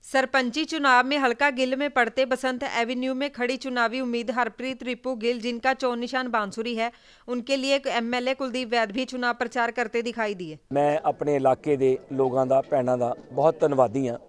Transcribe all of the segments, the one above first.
सरपंची चुनाव में हल्का गिल में पड़ते बसंत एवेन्यू में खड़ी चुनावी उम्मीद हरप्रीत रिपू गिल, जिनका चोन निशान बांसुरी है, उनके लिए एमएलए कुलदीप वैद भी चुनाव प्रचार करते दिखाई दिए। मैं अपने इलाके के लोगों का भैनों का बहुत धन्यवादी हाँ।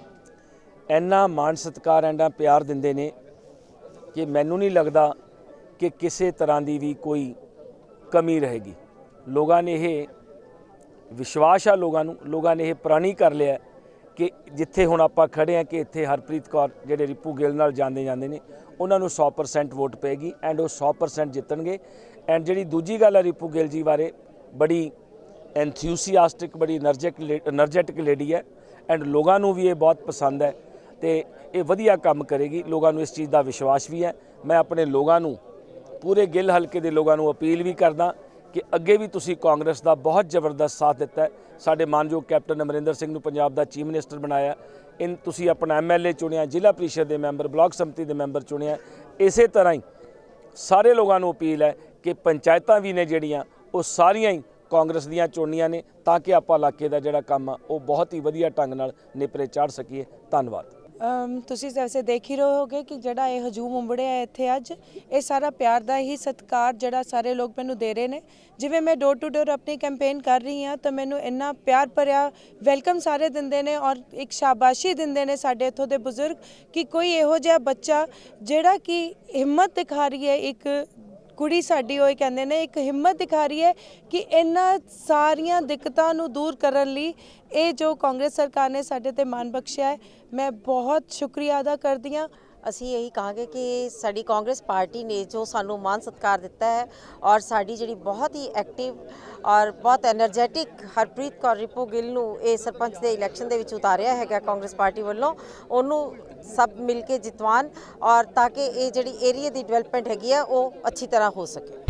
इन्ना मान सत्कार एंडा प्यार दिंदे ने कि मैनू नहीं लगता कि किसी तरह की भी कोई कमी रहेगी। लोगों ने यह विश्वास आ, लोगों ने यह प्राणी कर लिया कि जिथे हुण आपां खड़े हैं कि इत्थे हरप्रीत कौर जिहड़े रिपू गिल नाल जांदे ने उन्होंने 100% वोट पेगी एंड वो 100% जितणगे। एंड जिहड़ी दूजी गल है रिपू गिल जी बारे, बड़ी एंथुसियास्टिक, बड़ी एनर्जेटिक लेडी है एंड लोगों को भी ये बहुत पसंद है तो ये वधिया काम करेगी। लोगों को इस चीज़ का विश्वास भी है। मैं अपने लोगों को, पूरे गिल हल्के के लोगों को अपील भी करदा कि अगे भी तुसी कांग्रेस का बहुत जबरदस्त साथ दिता है। साडे मानयोग कैप्टन अमरिंदर सिंह नूं पंजाब दा चीफ मिनिस्टर बनाया, इन तुसी अपना एमएलए चुनिया, जिला परिषद के मैंबर, ब्लॉक समति के मैंबर चुनिया। इस तरह ही सारे लोगों को अपील है कि पंचायतां भी ने जिहड़ियां वो सारियां ही कांग्रेस दीयां चुनियां ने, ताकि आपां इलाके दा जिहड़ा काम आ वो बहुत ही वधिया ढंग नाल निपरे चाढ़ सकीए। धन्नवाद। तुसी वैसे देख ही रहे होगे कि जड़ा ये हजूम उमड़िया है इत्थे अज, ये सारा प्यार दा ही सत्कार जड़ा सारे लोग मैनू दे रहे ने। जिवें मैं डोर टू डोर अपनी कैंपेन कर रही हाँ तो मैनू इन्ना प्यार भरिया वेलकम सारे दिंदे ने और एक शाबाशी दिंदे ने साडे इत्थों दे बुजुर्ग कि कोई इहो जिहा बच्चा जिहड़ा कि हिम्मत दिखा रही है, एक कुड़ी साडी होए कहंदे ने एक हिम्मत दिखा रही है कि इन्हां सारियां दिक्कतां नूं दूर करन लई ये जो कांग्रेस सरकार ने साडे ते मान बख्शिया है, मैं बहुत शुक्रिया अदा करदी हां। ਅਸੀਂ यही कहांगे कि साडी कांग्रेस पार्टी ने जो सानू मान सत्कार दिता है और साडी जिहड़ी बहुत ही एक्टिव और बहुत एनर्जेटिक हरप्रीत कौर रिपू गिल नूं ये सरपंच के इलैक्शन दे विच उतारिया है कांग्रेस पार्टी वालों, उन्हों सब मिल के जितवान और ताकि ये जिहड़ी एरिया की डिवेलपमेंट हैगी है वो अच्छी तरह हो सके।